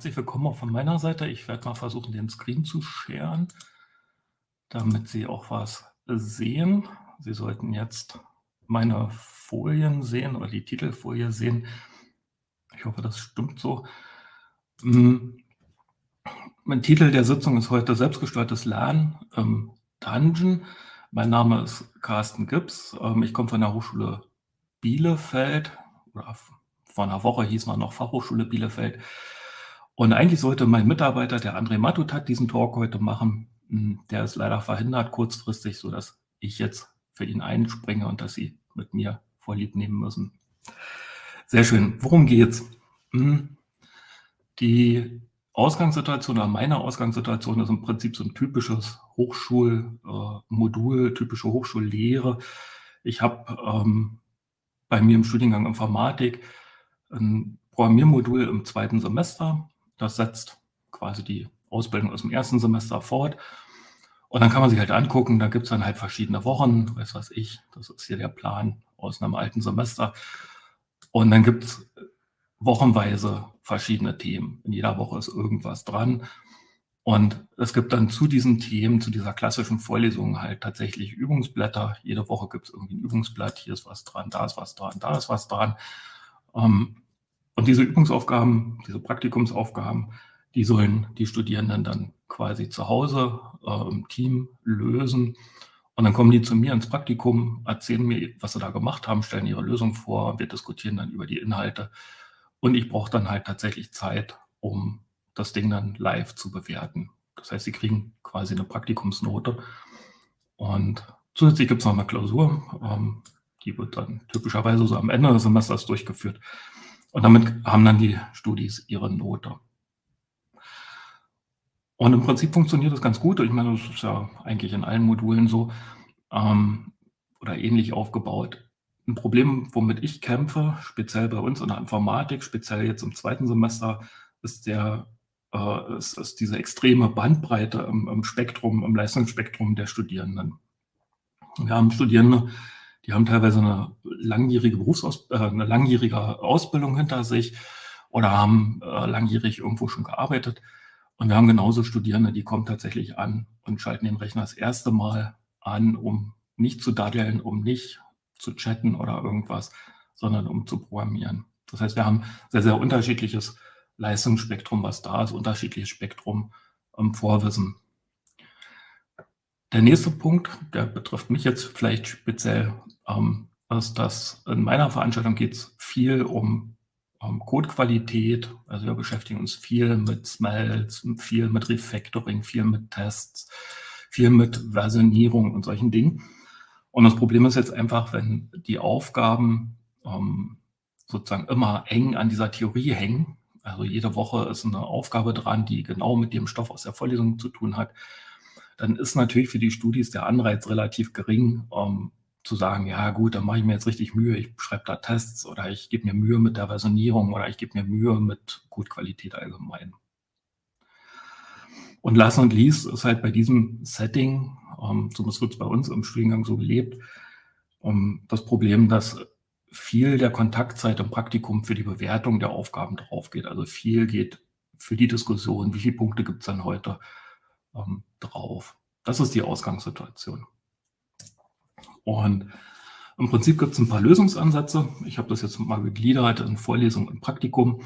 herzlich willkommen auch von meiner Seite. Ich werde mal versuchen, den Screen zu sharen, damit Sie auch was sehen. Sie sollten jetzt meine Folien sehen oder die Titelfolie sehen. Ich hoffe, das stimmt so. Mein Titel der Sitzung ist heute Selbstgesteuertes Lernen im Dungeon. Mein Name ist Carsten Gips. Ich komme von der Hochschule Bielefeld. Oder vor einer Woche hieß man noch Fachhochschule Bielefeld. Und eigentlich sollte mein Mitarbeiter, der André Matutat, diesen Talk heute machen. Der ist leider verhindert kurzfristig, sodass ich jetzt für ihn einspringe und dass Sie mit mir Vorlieb nehmen müssen. Sehr schön. Worum geht's? Die Ausgangssituation oder meine Ausgangssituation ist im Prinzip so ein typisches Hochschulmodul, typische Hochschullehre. Ich habe bei mir im Studiengang Informatik ein Programmiermodul im 2. Semester. Das setzt quasi die Ausbildung aus dem 1. Semester fort. Und dann kann man sich halt angucken, da gibt es dann halt verschiedene Wochen, weiß was ich, das ist hier der Plan aus einem alten Semester. Und dann gibt es wochenweise verschiedene Themen. In jeder Woche ist irgendwas dran. Und es gibt dann zu diesen Themen, zu dieser klassischen Vorlesung halt tatsächlich Übungsblätter. Jede Woche gibt es irgendwie ein Übungsblatt, hier ist was dran, da ist was dran, da ist was dran. Und diese Übungsaufgaben, diese Praktikumsaufgaben, die sollen die Studierenden dann quasi zu Hause im Team lösen. Und dann kommen die zu mir ins Praktikum, erzählen mir, was sie da gemacht haben, stellen ihre Lösung vor, wir diskutieren dann über die Inhalte. Und ich brauche dann halt tatsächlich Zeit, um das Ding dann live zu bewerten. Das heißt, sie kriegen quasi eine Praktikumsnote. Und zusätzlich gibt es noch eine Klausur, die wird dann typischerweise so am Ende des Semesters durchgeführt. Und damit haben dann die Studis ihre Note. Und im Prinzip funktioniert das ganz gut. Ich meine, das ist ja eigentlich in allen Modulen so oder ähnlich aufgebaut. Ein Problem, womit ich kämpfe, speziell bei uns in der Informatik, speziell jetzt im 2. Semester, ist diese extreme Bandbreite im Spektrum, im Leistungsspektrum der Studierenden. Wir haben Studierende, die haben teilweise eine langjährige eine langjährige Ausbildung hinter sich oder haben langjährig irgendwo schon gearbeitet. Und wir haben genauso Studierende, die kommen tatsächlich an und schalten den Rechner das erste Mal an, um nicht zu daddeln, um nicht zu chatten oder irgendwas, sondern um zu programmieren. Das heißt, wir haben sehr, sehr unterschiedliches Leistungsspektrum, was da ist, unterschiedliches Spektrum im Vorwissen. Der nächste Punkt, der betrifft mich jetzt vielleicht speziell, ist, dass in meiner Veranstaltung geht es viel um Codequalität. Also wir beschäftigen uns viel mit Smells, viel mit Refactoring, viel mit Tests, viel mit Versionierung und solchen Dingen. Und das Problem ist jetzt einfach, wenn die Aufgaben sozusagen immer eng an dieser Theorie hängen, also jede Woche ist eine Aufgabe dran, die genau mit dem Stoff aus der Vorlesung zu tun hat, dann ist natürlich für die Studis der Anreiz relativ gering, zu sagen, ja gut, dann mache ich mir jetzt richtig Mühe, ich schreibe da Tests oder ich gebe mir Mühe mit der Versionierung oder ich gebe mir Mühe mit Codequalität allgemein. Und Last not least ist halt bei diesem Setting, zumindest wird es bei uns im Studiengang so gelebt, das Problem, dass viel der Kontaktzeit im Praktikum für die Bewertung der Aufgaben drauf geht. Also viel geht für die Diskussion, wie viele Punkte gibt es dann heute drauf. Das ist die Ausgangssituation. Und im Prinzip gibt es ein paar Lösungsansätze. Ich habe das jetzt mal gegliedert in Vorlesung und Praktikum.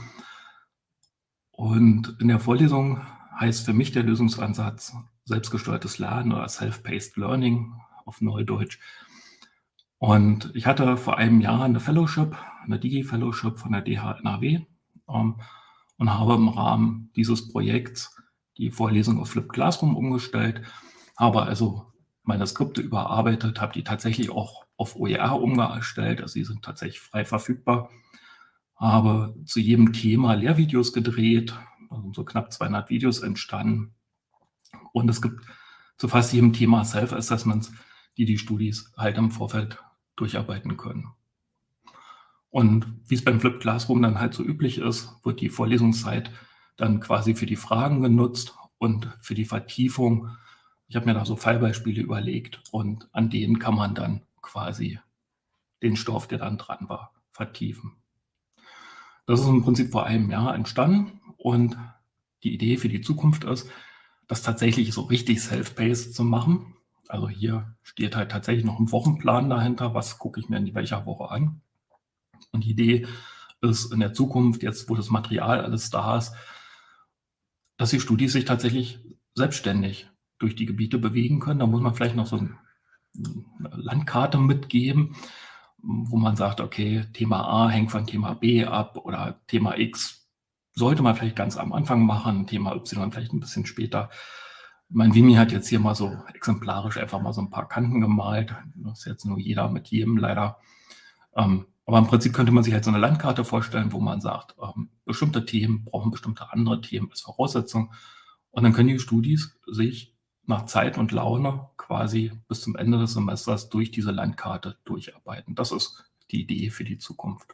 Und in der Vorlesung heißt für mich der Lösungsansatz selbstgesteuertes Lernen oder Self-Paced Learning auf Neudeutsch. Und ich hatte vor einem Jahr eine Fellowship, eine Digi-Fellowship von der DH NRW und habe im Rahmen dieses Projekts die Vorlesung auf Flipped Classroom umgestellt, habe also meine Skripte überarbeitet, habe die tatsächlich auch auf OER umgestellt, also sie sind tatsächlich frei verfügbar, habe zu jedem Thema Lehrvideos gedreht, also so knapp 200 Videos entstanden und es gibt zu fast jedem Thema Self-Assessments, die die Studis halt im Vorfeld durcharbeiten können. Und wie es beim Flipped Classroom dann halt so üblich ist, wird die Vorlesungszeit dann quasi für die Fragen genutzt und für die Vertiefung. Ich habe mir da so Fallbeispiele überlegt und an denen kann man dann quasi den Stoff, der dann dran war, vertiefen. Das ist im Prinzip vor einem Jahr entstanden und die Idee für die Zukunft ist, das tatsächlich so richtig self-paced zu machen. Also hier steht halt tatsächlich noch ein Wochenplan dahinter, was gucke ich mir in welcher Woche an. Und die Idee ist in der Zukunft, jetzt wo das Material alles da ist, dass die Studis sich tatsächlich selbstständig durch die Gebiete bewegen können. Da muss man vielleicht noch so eine Landkarte mitgeben, wo man sagt, okay, Thema A hängt von Thema B ab oder Thema X sollte man vielleicht ganz am Anfang machen, Thema Y vielleicht ein bisschen später. Mein Vimi hat jetzt hier mal so exemplarisch einfach mal so ein paar Kanten gemalt. Das ist jetzt nur jeder mit jedem leider. Aber im Prinzip könnte man sich halt so eine Landkarte vorstellen, wo man sagt, bestimmte Themen brauchen bestimmte andere Themen als Voraussetzung. Und dann können die Studis sich nach Zeit und Laune quasi bis zum Ende des Semesters durch diese Landkarte durcharbeiten. Das ist die Idee für die Zukunft.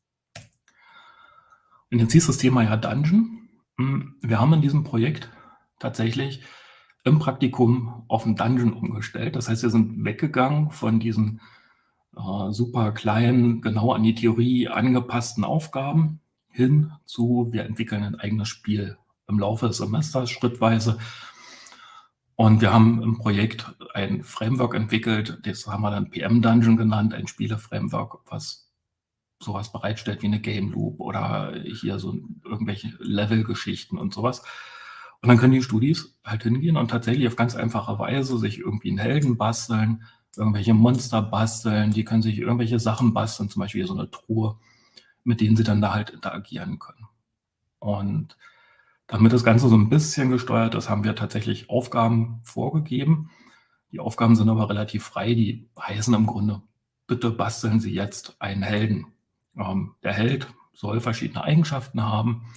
Und jetzt hieß das Thema ja Dungeon. Wir haben in diesem Projekt tatsächlich im Praktikum auf ein Dungeon umgestellt. Das heißt, wir sind weggegangen von diesen super kleinen, genau an die Theorie angepassten Aufgaben hin zu, wir entwickeln ein eigenes Spiel im Laufe des Semesters schrittweise. Und wir haben im Projekt ein Framework entwickelt, das haben wir dann PM Dungeon genannt, ein Spiele-Framework, was sowas bereitstellt wie eine Game Loop oder hier so irgendwelche Level-Geschichten und sowas. Und dann können die Studis halt hingehen und tatsächlich auf ganz einfache Weise sich irgendwie einen Helden basteln, irgendwelche Monster basteln, die können sich irgendwelche Sachen basteln, zum Beispiel so eine Truhe, mit denen sie dann da halt interagieren können. Und damit das Ganze so ein bisschen gesteuert ist, haben wir tatsächlich Aufgaben vorgegeben. Die Aufgaben sind aber relativ frei, die heißen im Grunde, bitte basteln Sie jetzt einen Helden. Der Held soll verschiedene Eigenschaften haben,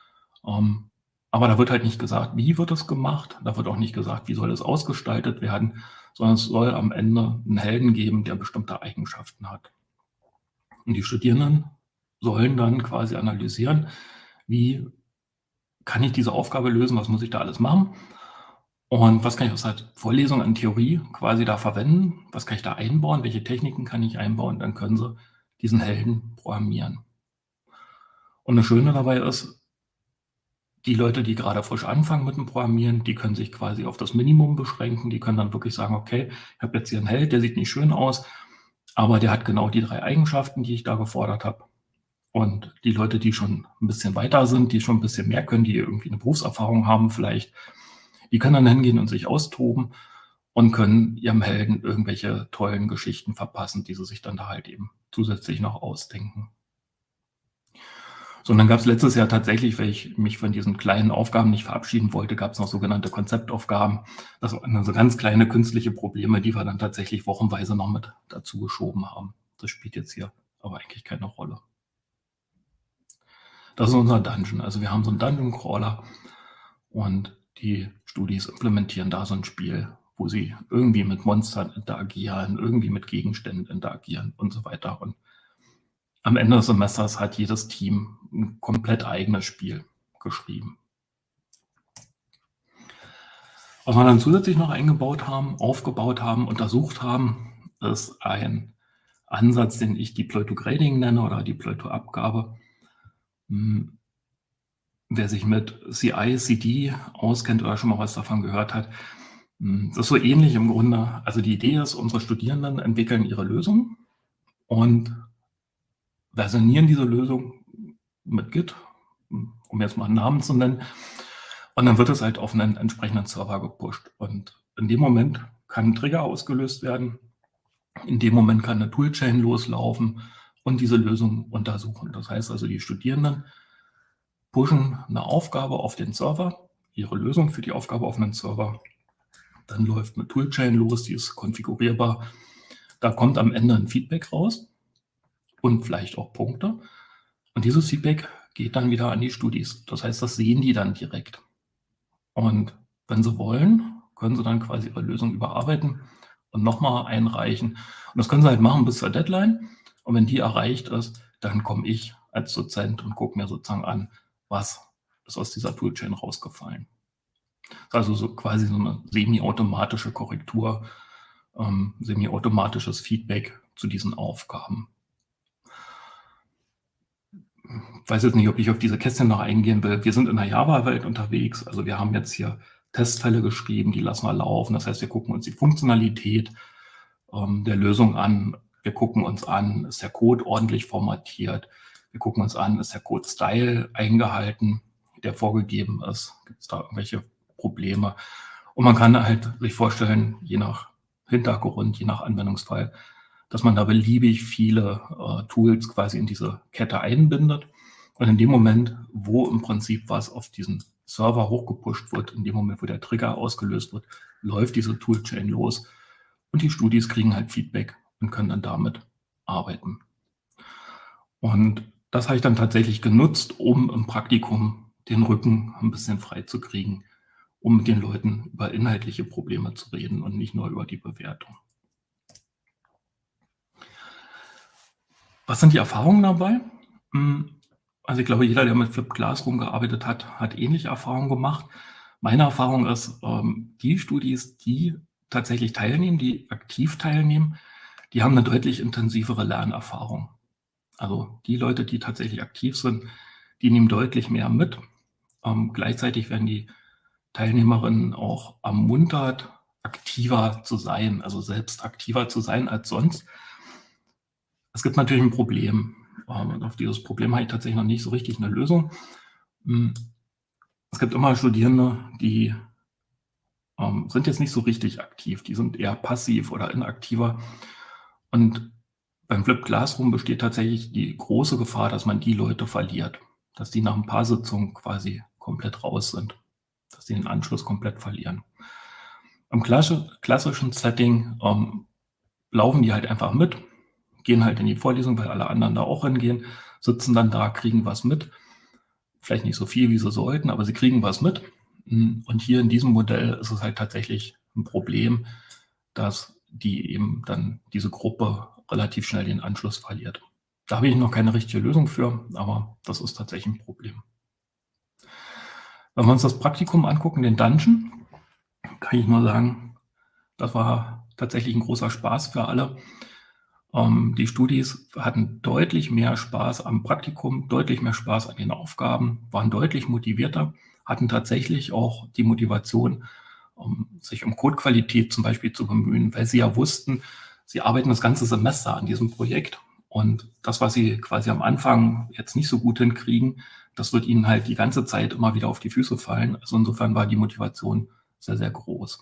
aber da wird halt nicht gesagt, wie wird es gemacht, da wird auch nicht gesagt, wie soll es ausgestaltet werden, sondern es soll am Ende einen Helden geben, der bestimmte Eigenschaften hat. Und die Studierenden sollen dann quasi analysieren, wie kann ich diese Aufgabe lösen, was muss ich da alles machen und was kann ich aus der Vorlesung an Theorie quasi da verwenden, was kann ich da einbauen, welche Techniken kann ich einbauen, dann können sie diesen Helden programmieren. Und das Schöne dabei ist, die Leute, die gerade frisch anfangen mit dem Programmieren, die können sich quasi auf das Minimum beschränken, die können dann wirklich sagen, okay, ich habe jetzt hier einen Held, der sieht nicht schön aus, aber der hat genau die 3 Eigenschaften, die ich da gefordert habe. Und die Leute, die schon ein bisschen weiter sind, die schon ein bisschen mehr können, die irgendwie eine Berufserfahrung haben vielleicht, die können dann hingehen und sich austoben und können ihrem Helden irgendwelche tollen Geschichten verpassen, die sie sich dann da halt eben zusätzlich noch ausdenken. So, und dann gab es letztes Jahr tatsächlich, weil ich mich von diesen kleinen Aufgaben nicht verabschieden wollte, gab es noch sogenannte Konzeptaufgaben. Das waren so ganz kleine künstliche Probleme, die wir dann tatsächlich wochenweise noch mit dazu geschoben haben. Das spielt jetzt hier aber eigentlich keine Rolle. Das ist unser Dungeon. Also wir haben so einen Dungeon-Crawler und die Studis implementieren da so ein Spiel, wo sie irgendwie mit Monstern interagieren, irgendwie mit Gegenständen interagieren und so weiter. Und am Ende des Semesters hat jedes Team ein komplett eigenes Spiel geschrieben. Was wir dann zusätzlich noch aufgebaut haben, untersucht haben, ist ein Ansatz, den ich Deploy to Grading nenne oder Deploy to Abgabe. Wer sich mit CI/CD auskennt oder schon mal was davon gehört hat, das ist so ähnlich im Grunde. Also die Idee ist, unsere Studierenden entwickeln ihre Lösung und versionieren diese Lösung mit Git, um jetzt mal einen Namen zu nennen. Und dann wird es halt auf einen entsprechenden Server gepusht. Und in dem Moment kann ein Trigger ausgelöst werden. In dem Moment kann eine Toolchain loslaufen und diese Lösung untersuchen. Das heißt also, die Studierenden pushen eine Aufgabe auf den Server, ihre Lösung für die Aufgabe auf einen Server. Dann läuft eine Toolchain los, die ist konfigurierbar. Da kommt am Ende ein Feedback raus und vielleicht auch Punkte. Und dieses Feedback geht dann wieder an die Studis. Das heißt, das sehen die dann direkt. Und wenn sie wollen, können sie dann quasi ihre Lösung überarbeiten und nochmal einreichen. Und das können sie halt machen bis zur Deadline. Und wenn die erreicht ist, dann komme ich als Dozent und gucke mir sozusagen an, was ist aus dieser Toolchain rausgefallen. Das ist also so quasi so eine semi-automatische Korrektur, semi-automatisches Feedback zu diesen Aufgaben. weiß jetzt nicht, ob ich auf diese Kästchen noch eingehen will. Wir sind in der Java-Welt unterwegs. Also wir haben jetzt hier Testfälle geschrieben, die lassen wir laufen. Das heißt, wir gucken uns die Funktionalität der Lösung an. Wir gucken uns an, ist der Code ordentlich formatiert. Wir gucken uns an, ist der Code-Style eingehalten, der vorgegeben ist. Gibt es da irgendwelche Probleme? Und man kann halt sich vorstellen, je nach Hintergrund, je nach Anwendungsfall, dass man da beliebig viele Tools quasi in diese Kette einbindet. Und in dem Moment, wo im Prinzip was auf diesen Server hochgepusht wird, in dem Moment, wo der Trigger ausgelöst wird, läuft diese Toolchain los und die Studis kriegen halt Feedback und können dann damit arbeiten. Und das habe ich dann tatsächlich genutzt, um im Praktikum den Rücken ein bisschen frei zu kriegen, um mit den Leuten über inhaltliche Probleme zu reden und nicht nur über die Bewertung. Was sind die Erfahrungen dabei? Also ich glaube, jeder, der mit Flipped Classroom gearbeitet hat, hat ähnliche Erfahrungen gemacht. Meine Erfahrung ist, die Studis, die tatsächlich teilnehmen, die aktiv teilnehmen, die haben eine deutlich intensivere Lernerfahrung. Also die Leute, die tatsächlich aktiv sind, die nehmen deutlich mehr mit. Gleichzeitig werden die Teilnehmerinnen auch ermuntert, aktiver zu sein, also selbst aktiver zu sein als sonst. Es gibt natürlich ein Problem. Und auf dieses Problem habe ich tatsächlich noch nicht so richtig eine Lösung. Es gibt immer Studierende, die sind jetzt nicht so richtig aktiv, die sind eher passiv oder inaktiver. Und beim Flipped Classroom besteht tatsächlich die große Gefahr, dass man die Leute verliert, dass die nach ein paar Sitzungen quasi komplett raus sind, dass die den Anschluss komplett verlieren. Im klassischen Setting laufen die halt einfach mit, gehen halt in die Vorlesung, weil alle anderen da auch hingehen, sitzen dann da, kriegen was mit. Vielleicht nicht so viel, wie sie sollten, aber sie kriegen was mit. Und hier in diesem Modell ist es halt tatsächlich ein Problem, dass die eben dann diese Gruppe relativ schnell den Anschluss verliert. Da habe ich noch keine richtige Lösung für, aber das ist tatsächlich ein Problem. Wenn wir uns das Praktikum angucken, den Dungeon, kann ich nur sagen, das war tatsächlich ein großer Spaß für alle. Die Studis hatten deutlich mehr Spaß am Praktikum, deutlich mehr Spaß an den Aufgaben, waren deutlich motivierter, hatten tatsächlich auch die Motivation, sich um Codequalität zum Beispiel zu bemühen, weil sie ja wussten, sie arbeiten das ganze Semester an diesem Projekt und das, was sie quasi am Anfang jetzt nicht so gut hinkriegen, das wird ihnen halt die ganze Zeit immer wieder auf die Füße fallen. Also insofern war die Motivation sehr, sehr groß.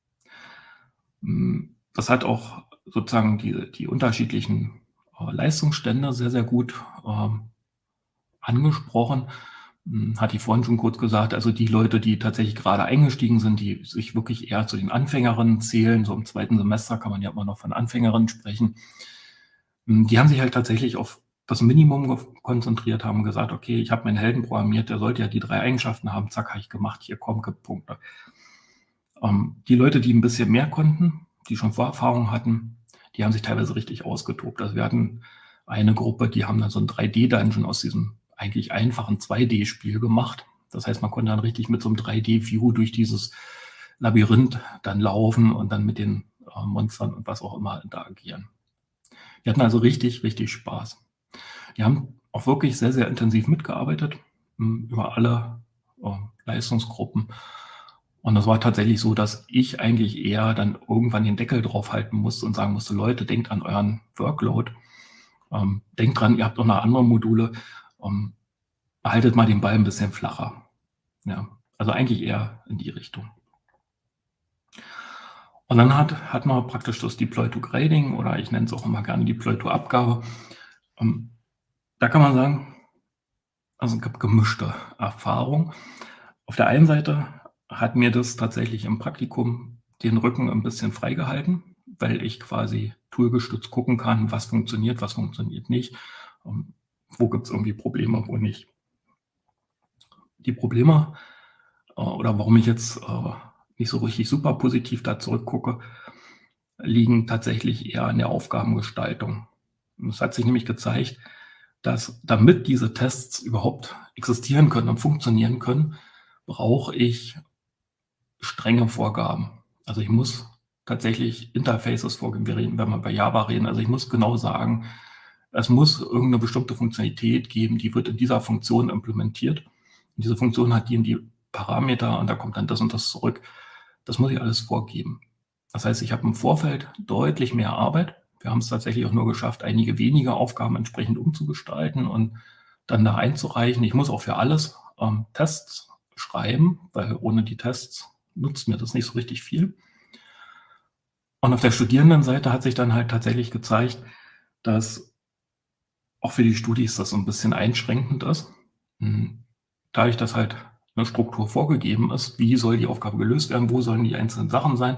Das hat auch sozusagen die unterschiedlichen Leistungsstände sehr, sehr gut angesprochen. Hatte ich vorhin schon kurz gesagt, also die Leute, die tatsächlich gerade eingestiegen sind, die sich wirklich eher zu den Anfängerinnen zählen, so im zweiten Semester kann man ja immer noch von Anfängerinnen sprechen, die haben sich halt tatsächlich auf das Minimum konzentriert, haben gesagt, okay, ich habe meinen Helden programmiert, der sollte ja die 3 Eigenschaften haben, zack, habe ich gemacht, hier komm, gib Punkte. Die Leute, die ein bisschen mehr konnten, die schon Vorerfahrung hatten, die haben sich teilweise richtig ausgetobt. Also wir hatten eine Gruppe, die haben dann so ein 3D-Dungeon aus diesem eigentlich einfachen 2D-Spiel gemacht. Das heißt, man konnte dann richtig mit so einem 3D-View durch dieses Labyrinth dann laufen und dann mit den Monstern und was auch immer interagieren. Die hatten also richtig, richtig Spaß. Die haben auch wirklich sehr, sehr intensiv mitgearbeitet über alle Leistungsgruppen. Und das war tatsächlich so, dass ich eigentlich eher dann irgendwann den Deckel drauf halten musste und sagen musste, Leute, denkt an euren Workload. Denkt dran, ihr habt auch noch andere Module. Haltet mal den Ball ein bisschen flacher. Ja, also eigentlich eher in die Richtung. Und dann hat man praktisch das Deploy to Grading oder ich nenne es auch immer gerne Deploy to Abgabe. Da kann man sagen, also es gab gemischte Erfahrung. Auf der einen Seite hat mir das tatsächlich im Praktikum den Rücken ein bisschen freigehalten, weil ich quasi toolgestützt gucken kann, was funktioniert nicht, wo gibt es irgendwie Probleme, wo nicht. Die Probleme oder warum ich jetzt nicht so richtig super positiv da zurückgucke, liegen tatsächlich eher an der Aufgabengestaltung. Es hat sich nämlich gezeigt, dass damit diese Tests überhaupt existieren können und funktionieren können, brauche ich strenge Vorgaben. Also ich muss tatsächlich Interfaces vorgeben, wenn wir bei Java reden. Also ich muss genau sagen, Es muss irgendeine bestimmte Funktionalität geben, die wird in dieser Funktion implementiert. Und diese Funktion hat die und die Parameter und da kommt dann das und das zurück. Das muss ich alles vorgeben. Das heißt, ich habe im Vorfeld deutlich mehr Arbeit. Wir haben es tatsächlich auch nur geschafft, einige wenige Aufgaben entsprechend umzugestalten und dann da einzureichen. Ich muss auch für alles Tests schreiben, weil ohne die Tests nutzt mir das nicht so richtig viel. Und auf der Studierendenseite hat sich dann halt tatsächlich gezeigt, dass auch für die Studis das so ein bisschen einschränkend ist. Dadurch, dass halt eine Struktur vorgegeben ist, wie soll die Aufgabe gelöst werden, wo sollen die einzelnen Sachen sein,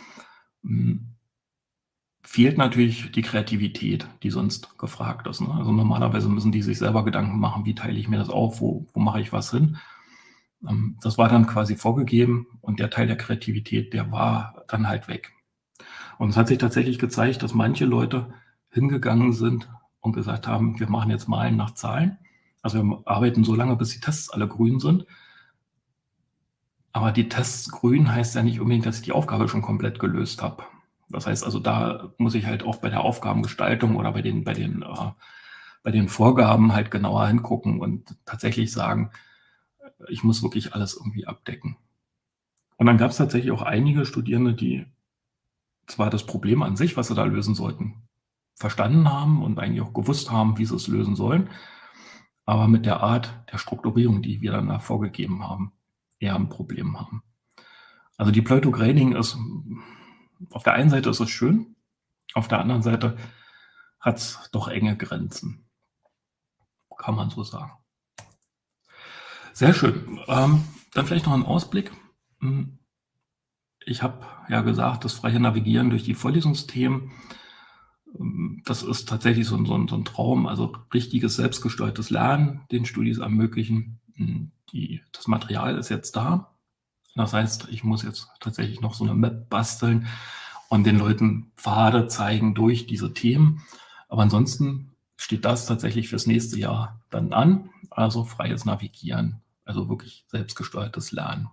fehlt natürlich die Kreativität, die sonst gefragt ist. Ne? Also normalerweise müssen die sich selber Gedanken machen, wie teile ich mir das auf, wo mache ich was hin. Das war dann quasi vorgegeben und der Teil der Kreativität, der war dann halt weg. Und es hat sich tatsächlich gezeigt, dass manche Leute hingegangen sind und gesagt haben, wir machen jetzt Malen nach Zahlen. Also wir arbeiten so lange, bis die Tests alle grün sind. Aber die Tests grün heißt ja nicht unbedingt, dass ich die Aufgabe schon komplett gelöst habe. Das heißt also, da muss ich halt auch bei der Aufgabengestaltung oder bei den Vorgaben halt genauer hingucken und tatsächlich sagen, ich muss wirklich alles irgendwie abdecken. Und dann gab es tatsächlich auch einige Studierende, die zwar das Problem an sich, was sie da lösen sollten, verstanden haben und eigentlich auch gewusst haben, wie sie es lösen sollen, aber mit der Art der Strukturierung, die wir dann da vorgegeben haben, eher ein Problem haben. Also Deploy to Grading ist, auf der einen Seite ist es schön, auf der anderen Seite hat es doch enge Grenzen, kann man so sagen. Sehr schön. Dann vielleicht noch ein Ausblick. Ich habe ja gesagt, das freie Navigieren durch die Vorlesungsthemen, das ist tatsächlich so ein Traum, also richtiges selbstgesteuertes Lernen den Studis ermöglichen. Das Material ist jetzt da. Das heißt, ich muss jetzt tatsächlich noch so eine Map basteln und den Leuten Pfade zeigen durch diese Themen. Aber ansonsten steht das tatsächlich fürs nächste Jahr dann an, also freies Navigieren, also wirklich selbstgesteuertes Lernen.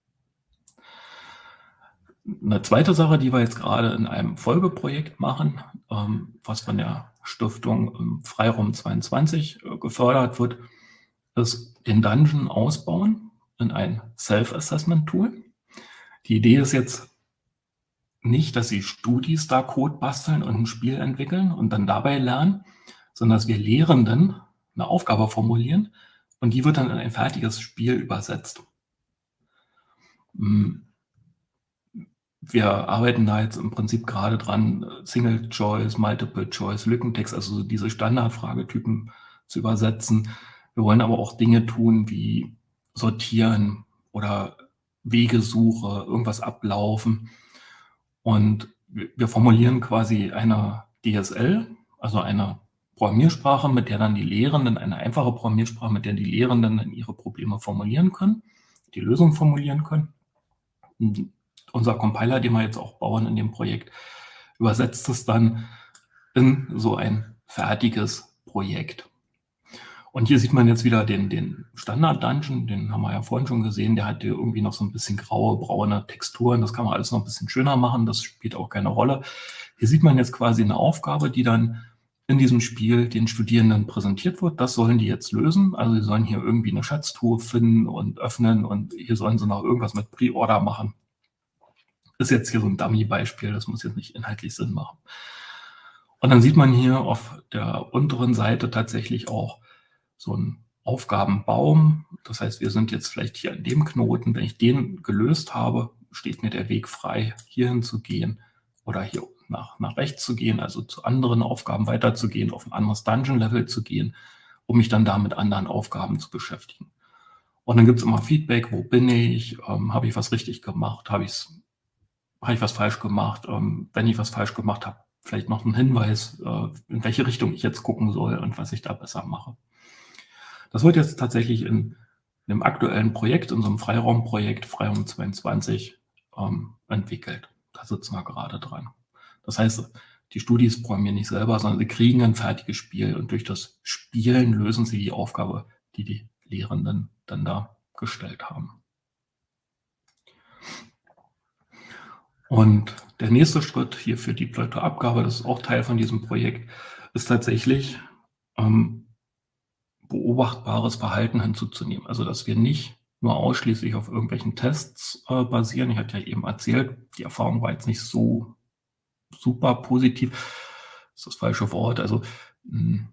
Eine zweite Sache, die wir jetzt gerade in einem Folgeprojekt machen, was von der Stiftung Freiraum 22 gefördert wird, ist den Dungeon ausbauen in ein Self-Assessment-Tool. Die Idee ist jetzt nicht, dass die Studis da Code basteln und ein Spiel entwickeln und dann dabei lernen, sondern dass wir Lehrenden eine Aufgabe formulieren und die wird dann in ein fertiges Spiel übersetzt. Wir arbeiten da jetzt im Prinzip gerade dran, Single Choice, Multiple Choice, Lückentext, also diese Standardfragetypen zu übersetzen. Wir wollen aber auch Dinge tun wie sortieren oder Wegesuche, irgendwas ablaufen. Und wir formulieren quasi eine DSL, also eine Programmiersprache, mit der dann die Lehrenden, eine einfache Programmiersprache, mit der die Lehrenden dann ihre Probleme formulieren können, die Lösung formulieren können. Und unser Compiler, den wir jetzt auch bauen in dem Projekt, übersetzt es dann in so ein fertiges Projekt. Und hier sieht man jetzt wieder den Standard-Dungeon, den haben wir ja vorhin schon gesehen, der hat hier irgendwie noch so ein bisschen graue, braune Texturen, das kann man alles noch ein bisschen schöner machen, das spielt auch keine Rolle. Hier sieht man jetzt quasi eine Aufgabe, die dann in diesem Spiel den Studierenden präsentiert wird. Das sollen die jetzt lösen, also sie sollen hier irgendwie eine Schatztruhe finden und öffnen und hier sollen sie noch irgendwas mit Pre-Order machen. Das ist jetzt hier so ein Dummy-Beispiel, das muss jetzt nicht inhaltlich Sinn machen. Und dann sieht man hier auf der unteren Seite tatsächlich auch so einen Aufgabenbaum. Das heißt, wir sind jetzt vielleicht hier an dem Knoten. Wenn ich den gelöst habe, steht mir der Weg frei, hierhin zu gehen oder hier nach rechts zu gehen, also zu anderen Aufgaben weiterzugehen, auf ein anderes Dungeon-Level zu gehen, um mich dann da mit anderen Aufgaben zu beschäftigen. Und dann gibt es immer Feedback, wo bin ich, habe ich was richtig gemacht, habe ich was falsch gemacht, wenn ich was falsch gemacht habe, vielleicht noch einen Hinweis, in welche Richtung ich jetzt gucken soll und was ich da besser mache. Das wird jetzt tatsächlich in einem aktuellen Projekt, in so einem Freiraumprojekt, Freiraum 22, entwickelt. Da sitzen wir gerade dran. Das heißt, die Studis programmieren nicht selber, sondern sie kriegen ein fertiges Spiel und durch das Spielen lösen sie die Aufgabe, die die Lehrenden dann da gestellt haben. Und der nächste Schritt hier für die Deploy-to-Abgabe, das ist auch Teil von diesem Projekt, ist tatsächlich ähm, beobachtbares Verhalten hinzuzunehmen. Also, dass wir nicht nur ausschließlich auf irgendwelchen Tests, basieren. Ich hatte ja eben erzählt, die Erfahrung war jetzt nicht so super positiv. Das ist das falsche Wort. Also, hm,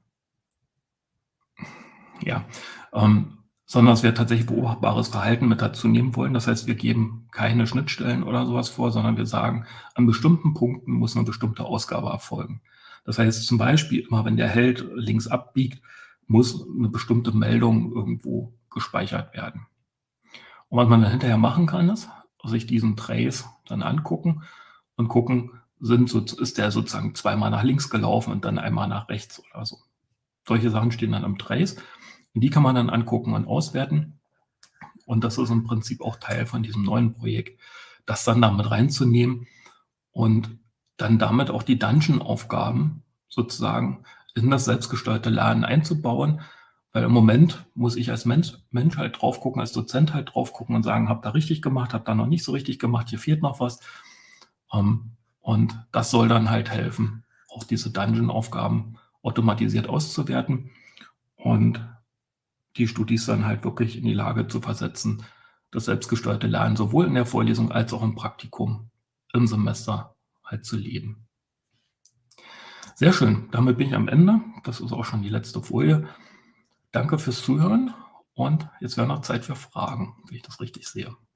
ja, sondern dass wir tatsächlich beobachtbares Verhalten mit dazu nehmen wollen. Das heißt, wir geben keine Schnittstellen oder sowas vor, sondern wir sagen, an bestimmten Punkten muss eine bestimmte Ausgabe erfolgen. Das heißt zum Beispiel, immer wenn der Held links abbiegt, muss eine bestimmte Meldung irgendwo gespeichert werden. Und was man dann hinterher machen kann, ist sich diesen Trace dann angucken und gucken, ist der sozusagen zweimal nach links gelaufen und dann einmal nach rechts oder so. Solche Sachen stehen dann im Trace und die kann man dann angucken und auswerten. Und das ist im Prinzip auch Teil von diesem neuen Projekt, das dann damit reinzunehmen und dann damit auch die Dungeon-Aufgaben sozusagen in das selbstgesteuerte Lernen einzubauen. Weil im Moment muss ich als Mensch halt drauf gucken, als Dozent halt drauf gucken und sagen, habe da richtig gemacht, habe da noch nicht so richtig gemacht, hier fehlt noch was. Und das soll dann halt helfen, auch diese Dungeon-Aufgaben automatisiert auszuwerten und die Studis dann halt wirklich in die Lage zu versetzen, das selbstgesteuerte Lernen sowohl in der Vorlesung als auch im Praktikum im Semester halt zu leben. Sehr schön, damit bin ich am Ende. Das ist auch schon die letzte Folie. Danke fürs Zuhören und jetzt wäre noch Zeit für Fragen, wenn ich das richtig sehe.